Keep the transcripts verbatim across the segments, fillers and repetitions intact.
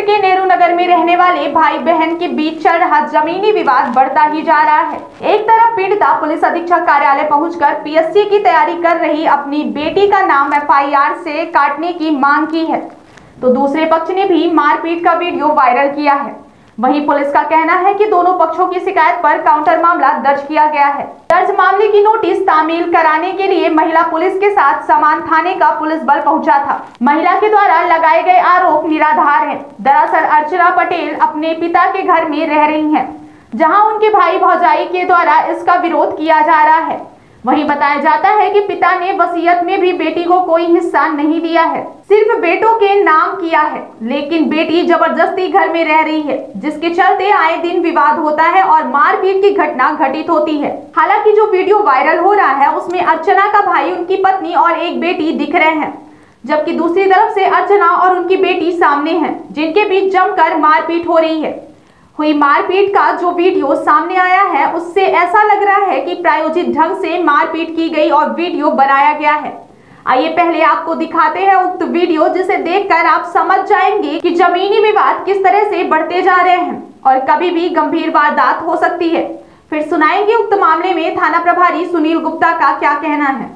के नेहरू नगर में रहने वाले भाई बहन के बीच चल रहा जमीनी विवाद बढ़ता ही जा रहा है। एक तरफ पीड़िता पुलिस अधीक्षक कार्यालय पहुंचकर पीएससी की तैयारी कर रही अपनी बेटी का नाम एफ आई आर से काटने की मांग की है, तो दूसरे पक्ष ने भी मारपीट का वीडियो वायरल किया है। वहीं पुलिस का कहना है कि दोनों पक्षों की शिकायत पर काउंटर मामला दर्ज किया गया है। दर्ज मामले की नोटिस तामील कराने के लिए महिला पुलिस के साथ समान थाने का पुलिस बल पहुंचा था। महिला के द्वारा लगाए गए आरोप निराधार हैं। दरअसल अर्चना पटेल अपने पिता के घर में रह रही हैं, जहां उनके भाई भौजाई के द्वारा इसका विरोध किया जा रहा है। वहीं बताया जाता है कि पिता ने वसीयत में भी बेटी को कोई हिस्सा नहीं दिया है, सिर्फ बेटों के नाम किया है, लेकिन बेटी जबरदस्ती घर में रह रही है, जिसके चलते आए दिन विवाद होता है और मारपीट की घटना घटित होती है। हालांकि जो वीडियो वायरल हो रहा है उसमें अर्चना का भाई, उनकी पत्नी और एक बेटी दिख रहे हैं, जबकि दूसरी तरफ से अर्चना और उनकी बेटी सामने हैं, जिनके बीच जमकर मारपीट हो रही है। हुई मारपीट का जो वीडियो सामने आया है उससे ऐसा लग रहा है कि प्रायोजित ढंग से मारपीट की गई और वीडियो बनाया गया है। आइए पहले आपको दिखाते हैं उक्त वीडियो, जिसे देखकर आप समझ जाएंगे कि जमीनी विवाद किस तरह से बढ़ते जा रहे हैं और कभी भी गंभीर वारदात हो सकती है। फिर सुनाएंगे उक्त मामले में थाना प्रभारी सुनील गुप्ता का क्या कहना है।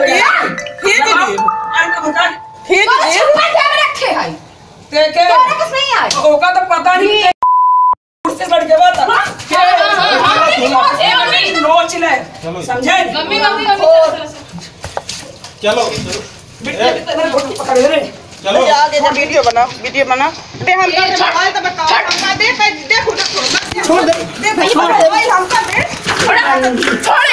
पता नहीं लड़के बात समझे। चलो चलो आगे जा वीडियो बना वीडियो बना दे हम कर तो बता दे दे छोड़ दे दे भाई छोड़ दे भाई हम कर दे छोड़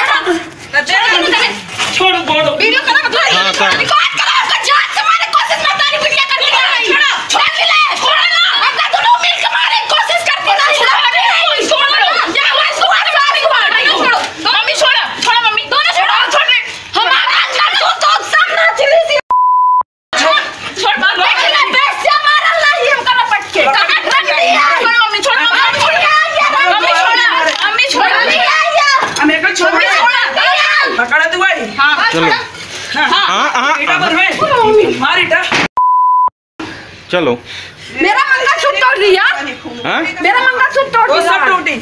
छोड़ छोड़ वीडियो करा बता रिकॉर्ड करा आपका जान से मारने की कोशिश मत करी, वीडियो कर ले छोड़ छोड़ ले छोड़ ना अपना दोनों मिल के मारने की कोशिश करते ना छोड़ नहीं छोड़ या मैं सुहार सारी हुआ छोड़ो मम्मी छोड़ छोड़ मम्मी दोनों छोड़ो छोड़ दे हमारा अंदर तो तो सामने चिल्ली सी छोड़ बात देख ले पैसे मारल नहीं हम कला पटके काट रख दिया छोड़ मम्मी छोड़ मम्मी छोड़ मम्मी छोड़ हम एक छोड़ पकड़ा तू भाई। हां चलो हां हां बेटा पर में मार इटा चलो मेरा मंगलसूत्र तोड़ दिया। हां मेरा मंगलसूत्र तोड़ दिया, सब टूटी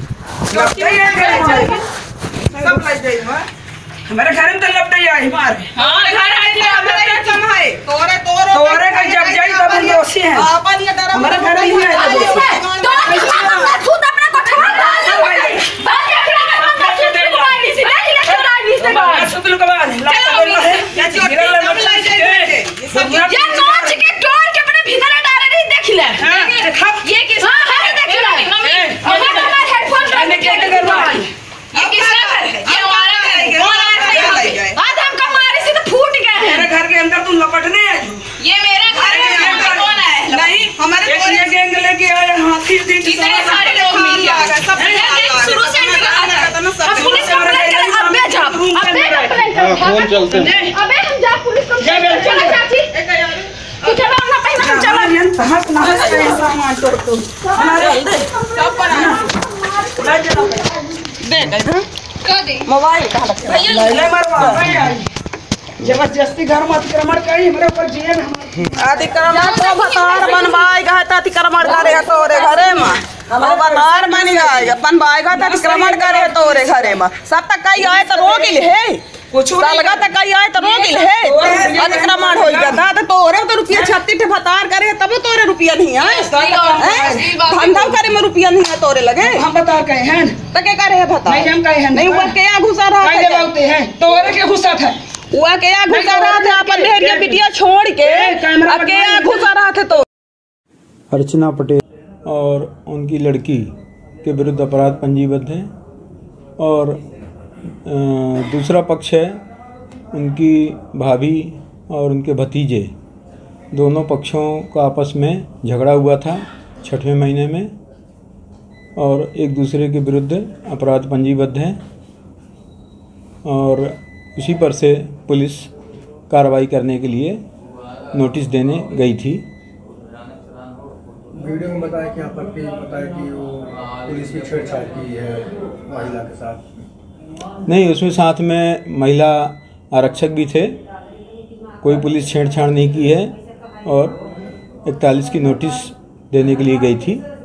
सब लग गई। हां हमारे घर में तो लपट जाए मार। हां घर है तेरा कम है तोरे तोरे तोरे का जब जाई तब दोषी है अपन ये डरा हमारे घर नहीं है तो मंगलसूत्र अपने को छोड़ दे मंगलसूत्र के बाद लगता है क्या चीज गिरल है ये नोच के तोड़ के अपने भीतर डाले नहीं देख ले ये किस है देख ले मम्मी हमारा हेडफोन डाल के करवा ये किसका घर है, ये हमारा घर है। कौन है आज हम का मारे से तो फूट गए हैं। मेरे घर के अंदर तुम लपटने आई, ये मेरा घर है। कौन है नहीं हमारे पूरे गैंग लेके आए हाथी दिन इतने सारे लोग मिल गए सब शुरू से अब पुलिस कंप्लेंट करे अबे जा अबे कंप्लेंट कर फोन चलते हैं अबे हम जा पुलिस कंप्लेंट चला चाची तू चलो ना पहले हम चलो यन तहस नहस ऐसा मान तोड़ तो हमारे दे सब बना दे दे का दे मोबाइल कहां रखा ले ले मरवा जबरदस्ती घर में अतिक्रमण करी मेरे ऊपर जेल अतिक्रमण तो भतार बनवाए गए त अतिक्रमण करे तोरे घरे में हम भतार बन गए बनवाएगा त अतिक्रमण करे तोरे घरे में सब तक कई आए त रोक ले है कुछ लगा त कई आए त रोक ले है अतिक्रमण होई गदा त तोरे तो रुपया छत्तीस भतार करे तब तोरे रुपया नहीं है धंधा करे में रुपया नहीं है तोरे लगे हम बता कहे हैं त के करे है भतार नहीं हम कहे हैं नहीं वो के या घुसा रहा है देवाते हैं तोरे के घुसा था वो के या घुसा रहा था अपन ढेरिया बिटिया छोड़ के के या घुसा रहा था। तो अर्चना पटेल और उनकी लड़की के विरुद्ध अपराध पंजीबद्ध है और दूसरा पक्ष है उनकी भाभी और उनके भतीजे, दोनों पक्षों का आपस में झगड़ा हुआ था छठवें महीने में और एक दूसरे के विरुद्ध अपराध पंजीबद्ध है और उसी पर से पुलिस कार्रवाई करने के लिए नोटिस देने गई थी। वीडियो में बताया कि आपत्ति बताया कि वो पुलिस की छेड़छाड़ की है महिला के साथ। नहीं, उसमें साथ में महिला आरक्षक भी थे, कोई पुलिस छेड़छाड़ नहीं की है और इकतालीस की नोटिस देने के लिए गई थी।